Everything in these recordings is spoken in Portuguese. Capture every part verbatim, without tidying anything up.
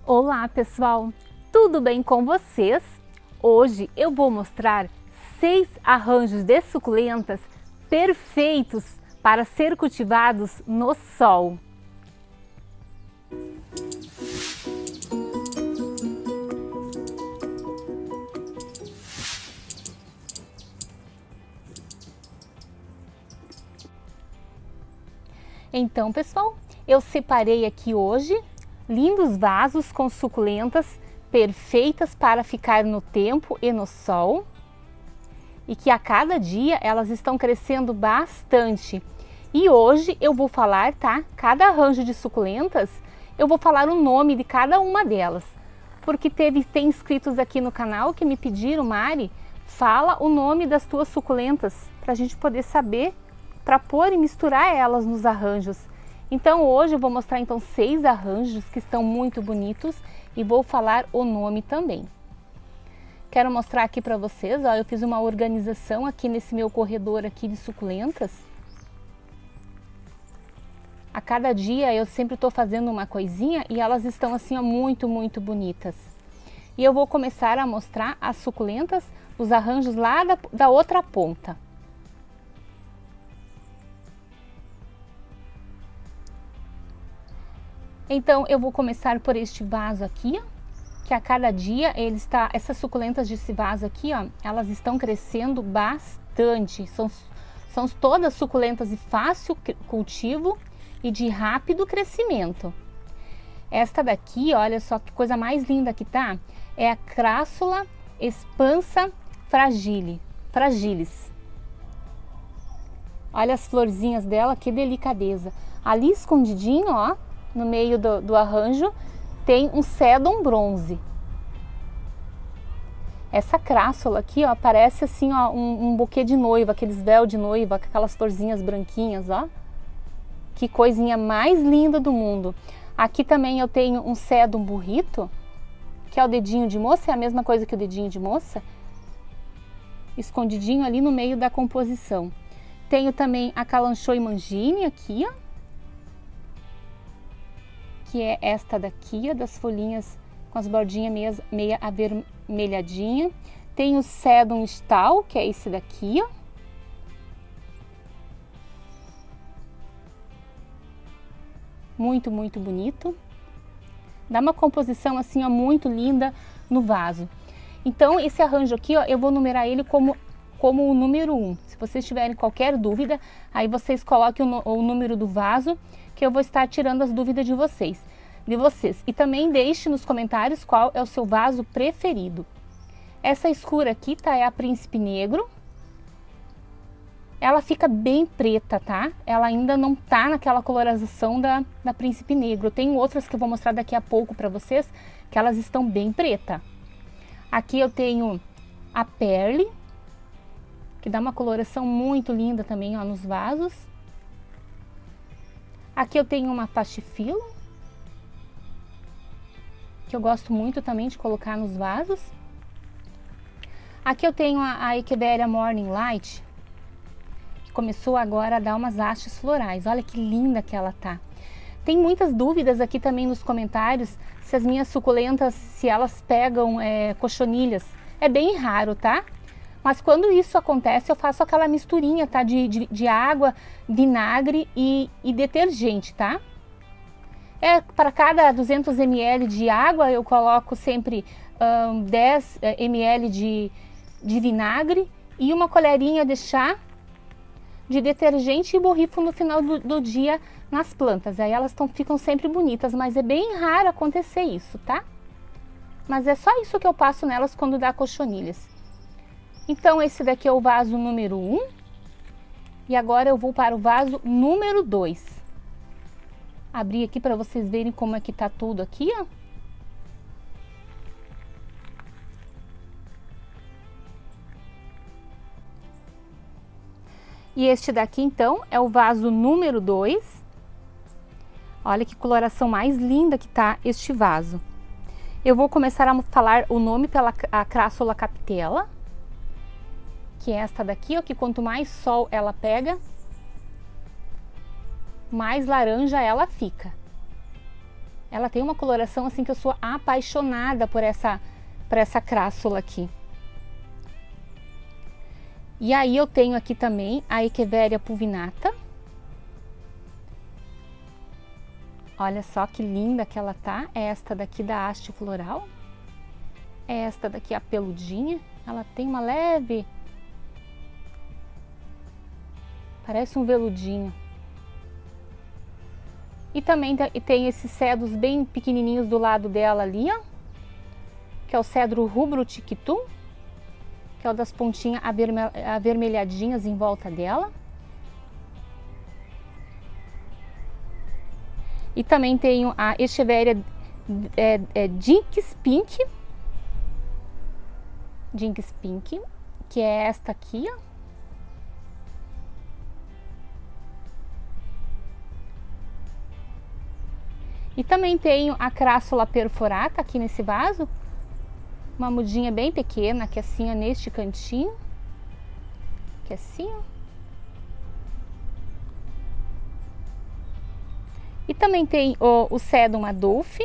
Olá pessoal, tudo bem com vocês? Hoje eu vou mostrar seis arranjos de suculentas perfeitos para ser cultivados no sol. Então pessoal, eu separei aqui hoje lindos vasos com suculentas perfeitas para ficar no tempo e no sol e que a cada dia elas estão crescendo bastante. E hoje eu vou falar, tá? Cada arranjo de suculentas, eu vou falar o nome de cada uma delas, porque teve tem inscritos aqui no canal que me pediram: Mari, fala o nome das tuas suculentas para a gente poder saber, para pôr e misturar elas nos arranjos. Então hoje eu vou mostrar então seis arranjos que estão muito bonitos e vou falar o nome também. Quero mostrar aqui para vocês, ó, eu fiz uma organização aqui nesse meu corredor aqui de suculentas. A cada dia eu sempre estou fazendo uma coisinha e elas estão assim, ó, muito, muito bonitas. E eu vou começar a mostrar as suculentas, os arranjos lá da, da outra ponta. Então eu vou começar por este vaso aqui, ó, que a cada dia ele está, essas suculentas desse vaso aqui, ó, elas estão crescendo bastante. São, são todas suculentas de fácil cultivo e de rápido crescimento. Esta daqui, olha só que coisa mais linda que tá, é a Crassula expansa fragile, fragilis. Olha as florzinhas dela, que delicadeza. Ali escondidinho, ó, no meio do, do arranjo, tem um Sedum bronze. Essa crassula aqui, ó, parece assim, ó, um, um buquê de noiva, aqueles véu de noiva, com aquelas florzinhas branquinhas, ó. Que coisinha mais linda do mundo. Aqui também eu tenho um Sedum burrito, que é o dedinho de moça, é a mesma coisa que o dedinho de moça, escondidinho ali no meio da composição. Tenho também a Kalanchoe mangini aqui, ó, que é esta daqui, ó, das folhinhas com as bordinhas meia, meia avermelhadinha. Tem o Sedum Stal, que é esse daqui, ó. Muito, muito bonito. Dá uma composição assim, ó, muito linda no vaso. Então esse arranjo aqui, ó, eu vou numerar ele como, como o número um. Se vocês tiverem qualquer dúvida, aí vocês coloquem o, o número do vaso, que eu vou estar tirando as dúvidas de vocês, de vocês. E também deixe nos comentários qual é o seu vaso preferido. Essa escura aqui, tá? É a Príncipe Negro. Ela fica bem preta, tá? Ela ainda não tá naquela colorização da, da Príncipe Negro. Eu tenho outras que eu vou mostrar daqui a pouco para vocês, que elas estão bem preta. Aqui eu tenho a Perle, que dá uma coloração muito linda também, ó, nos vasos. Aqui eu tenho uma Pachifilo, que eu gosto muito também de colocar nos vasos. Aqui eu tenho a, a Echeveria Morning Light, que começou agora a dar umas hastes florais. Olha que linda que ela tá. Tem muitas dúvidas aqui também nos comentários se as minhas suculentas, se elas pegam é, cochonilhas. É bem raro, tá? Mas quando isso acontece, eu faço aquela misturinha, tá? De, de, de água, vinagre e, e detergente, tá? É, para cada duzentos mililitros de água, eu coloco sempre um, dez mililitros de, de vinagre e uma colherinha de chá de detergente e borrifo no final do, do dia nas plantas. Aí elas tão, ficam sempre bonitas, mas é bem raro acontecer isso, tá? Mas é só isso que eu passo nelas quando dá cochonilhas. Então esse daqui é o vaso número um. E agora eu vou para o vaso número dois. Abrir aqui para vocês verem como é que tá tudo aqui, ó. E este daqui então é o vaso número dois. Olha que coloração mais linda que tá este vaso. Eu vou começar a falar o nome pela a Crassula capitella, que é esta daqui, ó, que quanto mais sol ela pega, mais laranja ela fica. Ela tem uma coloração assim que eu sou apaixonada por essa, por essa crassula aqui. E aí eu tenho aqui também a Echeveria pulvinata. Olha só que linda que ela tá. É esta daqui da haste floral. É esta daqui a peludinha. Ela tem uma leve... Parece um veludinho. E também tem esses cedros bem pequenininhos do lado dela ali, ó. Que é o cedro rubro tiquitum. Que é o das pontinhas avermelhadinhas em volta dela. E também tenho a Echeveria é, é, Jinx Pink. Jinx Pink, que é esta aqui, ó. E também tenho a Crassula perforata aqui nesse vaso. Uma mudinha bem pequena, que é assim, ó, neste cantinho. Que é assim, ó. E também tem o, o Sedum Adolphe.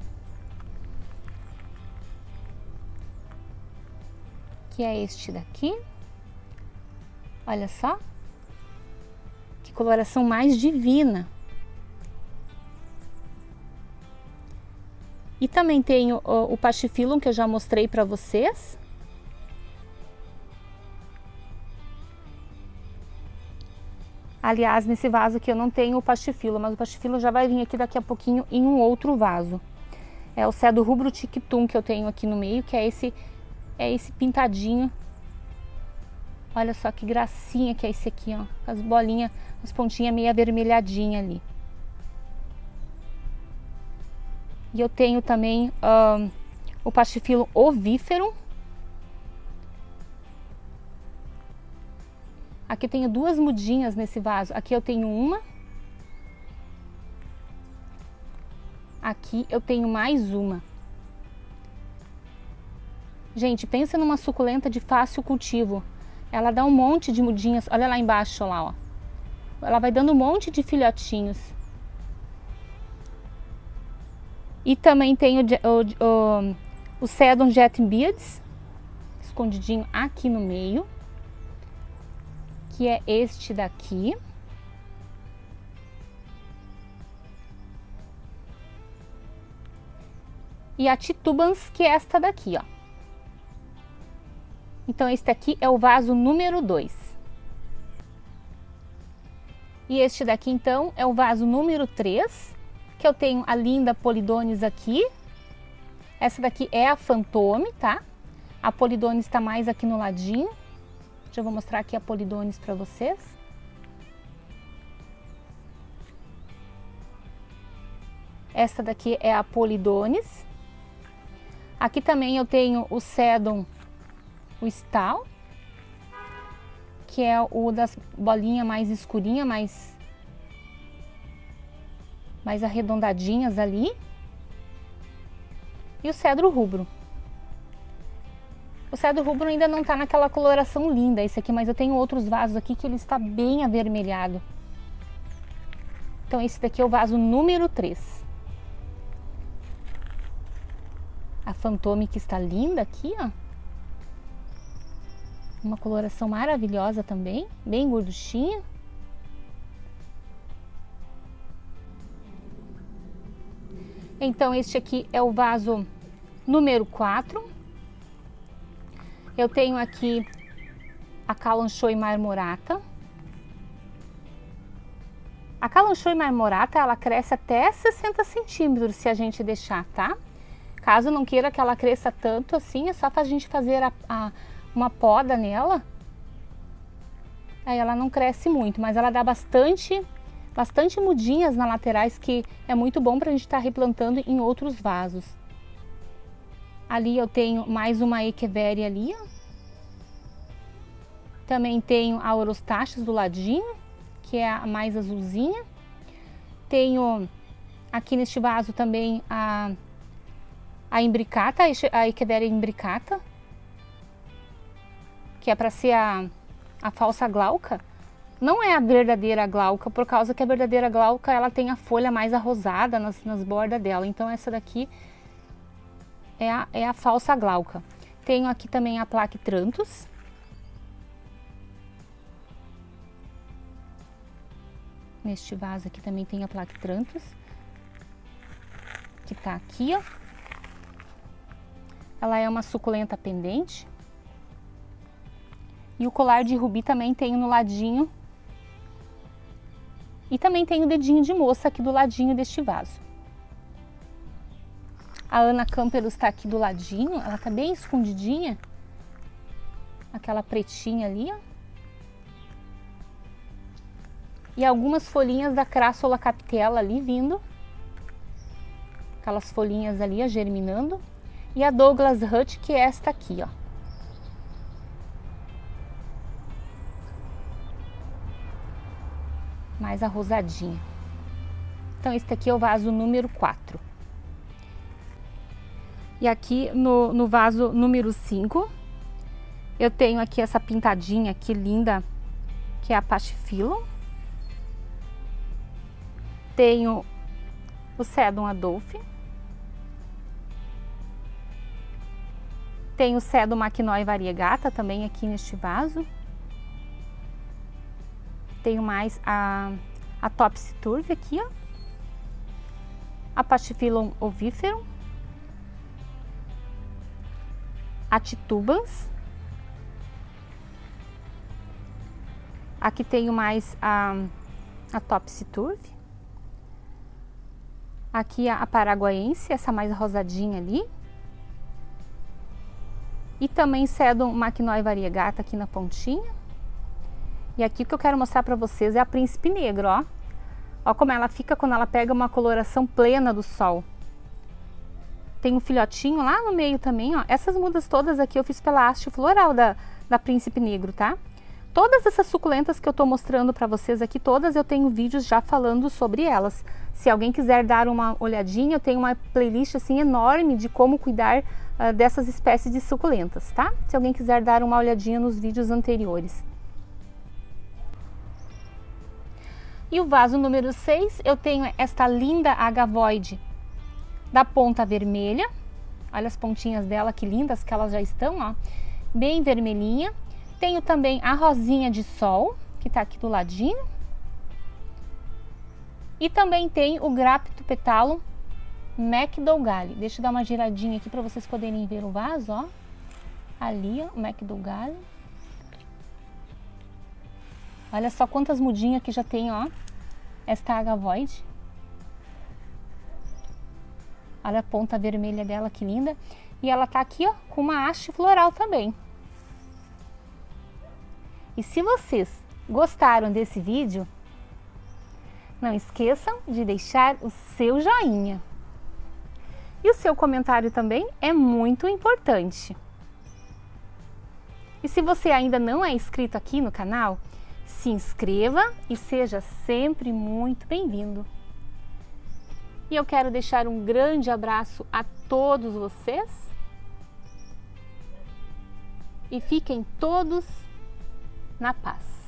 Que é este daqui. Olha só. Que coloração mais divina. E também tenho o, o Pachyphyllum, que eu já mostrei para vocês. Aliás, nesse vaso aqui eu não tenho o Pachyphyllum, mas o Pachyphyllum já vai vir aqui daqui a pouquinho em um outro vaso. É o Cedro Rubro Tiquitum que eu tenho aqui no meio, que é esse, é esse pintadinho. Olha só que gracinha que é esse aqui, ó. As bolinhas, as pontinhas meio avermelhadinhas ali. E eu tenho também um, o Pachyphyllum ovífero. Aqui eu tenho duas mudinhas nesse vaso. Aqui eu tenho uma. Aqui eu tenho mais uma. Gente, pensa numa suculenta de fácil cultivo. Ela dá um monte de mudinhas. Olha lá embaixo, lá, ó. Ela vai dando um monte de filhotinhos. E também tem o, o, o, o Sedum Jet Beards, escondidinho aqui no meio, que é este daqui. E a Titubans, que é esta daqui, ó. Então este aqui é o vaso número dois. E este daqui então é o vaso número três. Que eu tenho a linda Polidonis aqui. Essa daqui é a Fantôme, tá? A Polidonis está mais aqui no ladinho. Já vou mostrar aqui a Polidonis para vocês. Essa daqui é a Polidonis. Aqui também eu tenho o Sedum, o Stal, que é o das bolinhas mais escurinha, mais mais arredondadinhas ali. E o Cedro Rubro. O Cedro Rubro ainda não tá naquela coloração linda esse aqui, mas eu tenho outros vasos aqui que ele está bem avermelhado. Então esse daqui é o vaso número três. A Fantôme, que está linda aqui, ó. Uma coloração maravilhosa também, bem gorduchinha. Então este aqui é o vaso número quatro. Eu tenho aqui a Kalanchoe marmorata. A Kalanchoe marmorata, ela cresce até sessenta centímetros se a gente deixar, tá? Caso não queira que ela cresça tanto assim, é só pra gente fazer a, a, uma poda nela. Aí ela não cresce muito, mas ela dá bastante... Bastante mudinhas nas laterais, que é muito bom para a gente estar tá replantando em outros vasos. Ali eu tenho mais uma Echeveria ali, ó. Também tenho a Orostachys do ladinho, que é a mais azulzinha. Tenho aqui neste vaso também a, a imbricata, a Echeveria imbricata, que é para ser a, a falsa glauca. Não é a verdadeira glauca, por causa que a verdadeira glauca ela tem a folha mais arrosada nas, nas bordas dela. Então essa daqui é a, é a falsa glauca. Tenho aqui também a Plaque-Tranthus. Neste vaso aqui também tem a Plaque-Tranthus, que tá aqui, ó. Ela é uma suculenta pendente. E o colar de rubi também tem no ladinho. E também tem o dedinho de moça aqui do ladinho deste vaso. A Anacampelus está aqui do ladinho, ela tá bem escondidinha. Aquela pretinha ali, ó. E algumas folhinhas da Crassula capitella ali vindo. Aquelas folhinhas ali, ó, germinando. E a Douglas Hutt, que é esta aqui, ó. Mais arrosadinha. Então esse aqui é o vaso número quatro. E aqui no, no vaso número cinco, eu tenho aqui essa pintadinha aqui linda, que é a Pachyphyllum. Tenho o Sedum Adolphi. Tenho o Sedum Machnoi variegata também aqui neste vaso. Tenho mais a, a Topsy Turvy aqui, ó. A Pachyphyllum oviferum. A Titubans. Aqui tenho mais a, a Topsy Turvy. Aqui a, a Paraguaense, essa mais rosadinha ali. E também Sedum Machnoi variegata aqui na pontinha. E aqui o que eu quero mostrar para vocês é a Príncipe Negro, ó. Ó como ela fica quando ela pega uma coloração plena do sol. Tem um filhotinho lá no meio também, ó. Essas mudas todas aqui eu fiz pela haste floral da, da Príncipe Negro, tá? Todas essas suculentas que eu tô mostrando para vocês aqui, todas eu tenho vídeos já falando sobre elas. Se alguém quiser dar uma olhadinha, eu tenho uma playlist assim enorme de como cuidar uh, dessas espécies de suculentas, tá? Se alguém quiser dar uma olhadinha nos vídeos anteriores. E o vaso número seis, eu tenho esta linda Agavoide da ponta vermelha. Olha as pontinhas dela, que lindas que elas já estão, ó. Bem vermelhinha. Tenho também a rosinha de sol, que tá aqui do ladinho. E também tem o Graptopetalum McDougall. Deixa eu dar uma giradinha aqui para vocês poderem ver o vaso, ó. Ali, ó, o McDougall. Olha só quantas mudinhas que já tem, ó, esta Agavoide. Olha a ponta vermelha dela, que linda. E ela tá aqui, ó, com uma haste floral também. E se vocês gostaram desse vídeo, não esqueçam de deixar o seu joinha. E o seu comentário também é muito importante. E se você ainda não é inscrito aqui no canal, se inscreva e seja sempre muito bem-vindo. E eu quero deixar um grande abraço a todos vocês. E fiquem todos na paz.